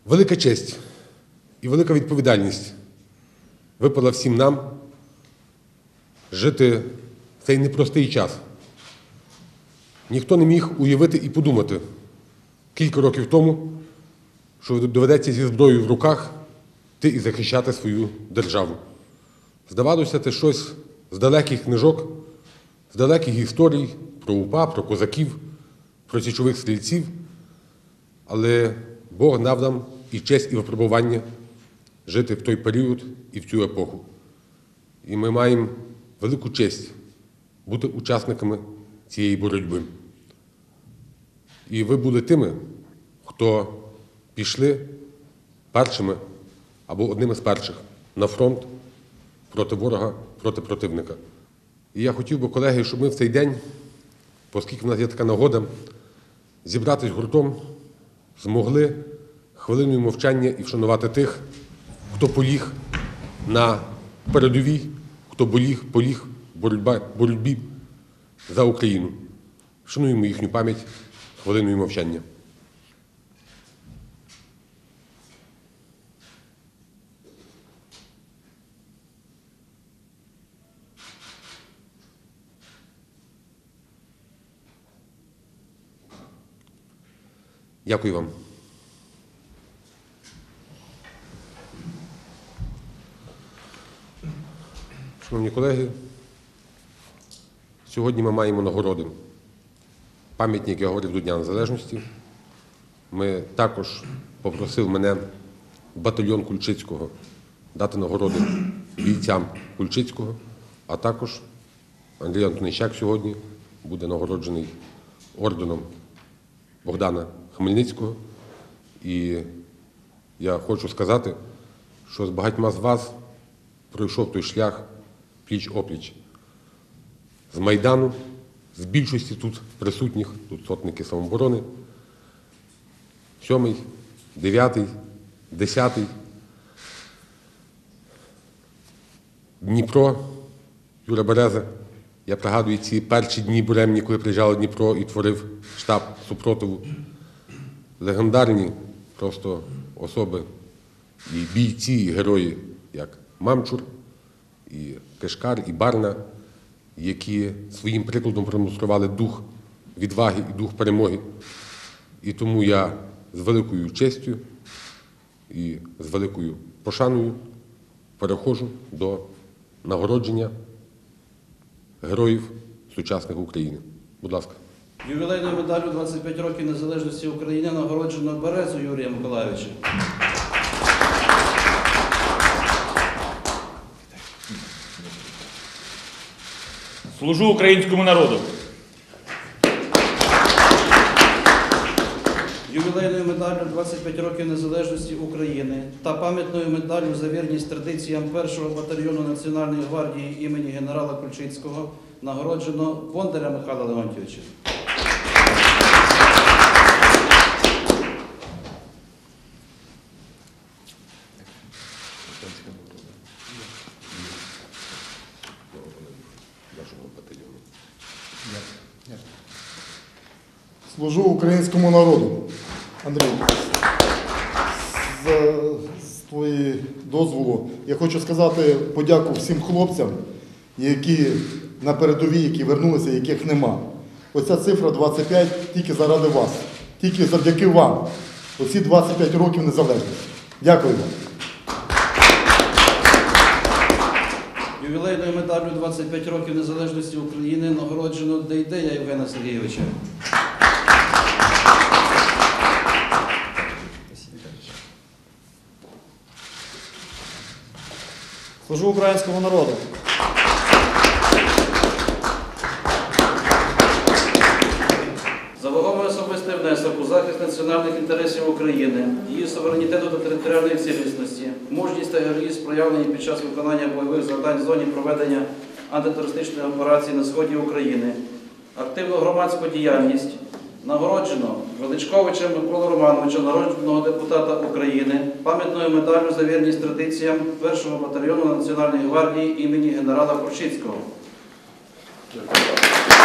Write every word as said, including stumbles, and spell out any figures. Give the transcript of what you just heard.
Велика честь і велика відповідальність випала всім нам жити в цей непростий час. Ніхто не міг уявити і подумати кілька років тому, що доведеться зі зброєю в руках йти і захищати свою державу. Здавалося, це щось з далеких книжок, з далеких історій про УПА, про козаків, про січових стрільців. Але Бог дав нам і честь, і випробування жити в той період і в цю епоху. І ми маємо велику честь бути учасниками цієї боротьби. І ви були тими, хто пішли першими або одними з перших на фронт проти ворога, проти противника. І я хотів би, колеги, щоб ми в цей день, оскільки в нас є така нагода, зібратись гуртом, змогли хвилиною мовчання і вшанувати тих, хто поліг на передовій, хто поліг, поліг в боротьбі за Україну. Вшануємо їхню пам'ять хвилиною мовчання. Дякую вам. Шановні колеги, сьогодні ми маємо нагороди. Пам'ятник, я говорив, до Дня Незалежності. Ми також попросив мене батальйон Кульчицького дати нагороди бійцям Кульчицького, а також Андрій Антонищак сьогодні буде нагороджений орденом Богдана Хмельницького. І я хочу сказати, що з багатьма з вас пройшов той шлях пліч-опліч. З Майдану, з більшості тут присутніх, тут сотники самооборони, сьомий, дев'ятий, десятий, Дніпро, Юра Береза. Я пригадую ці перші дні буремні, коли приїжджали в Дніпро і творив штаб супротиву. Легендарні просто особи, і бійці, і герої, як Мамчур, і Кишкар, і Барна, які своїм прикладом продемонстрували дух відваги і дух перемоги. І тому я з великою честю і з великою пошаною переходжу до нагородження героїв сучасних України. Будь ласка. Ювілейною медаллю двадцять п'ять років незалежності України нагороджено Березу Юрія Миколайовича. Служу українському народу. Ювілейною медаллю двадцять п'ять років незалежності України та пам'ятною медаллю за вірність традиціям першого батальйону Національної гвардії імені генерала Кульчицького нагороджено Бондаря Михайла Леонтійовича. Служу українському народу. Андрій, з, з твоєї дозволу я хочу сказати подяку всім хлопцям, які на передовій, які вернулися, яких нема. Оця цифра двадцять п'ять тільки заради вас, тільки завдяки вам. Оці двадцять п'ять років незалежності. Дякую вам. Ювілейною медаллю двадцять п'ять років незалежності України нагороджено Дейдея Євгена Сергійовича. Служу українському народу. За вагомий особистий внесок у захист національних інтересів України, її суверенітету та територіальної цілісності, мужність та героїзм, проявлені під час виконання бойових завдань в зоні проведення антитерористичної операції на сході України, активну громадську діяльність, нагороджено Величковичем Миколу Романовича, народного депутата України, пам'ятною медаллю за вірність традиціям першого батальйону Національної гвардії імені генерала Кульчицького. Дякую.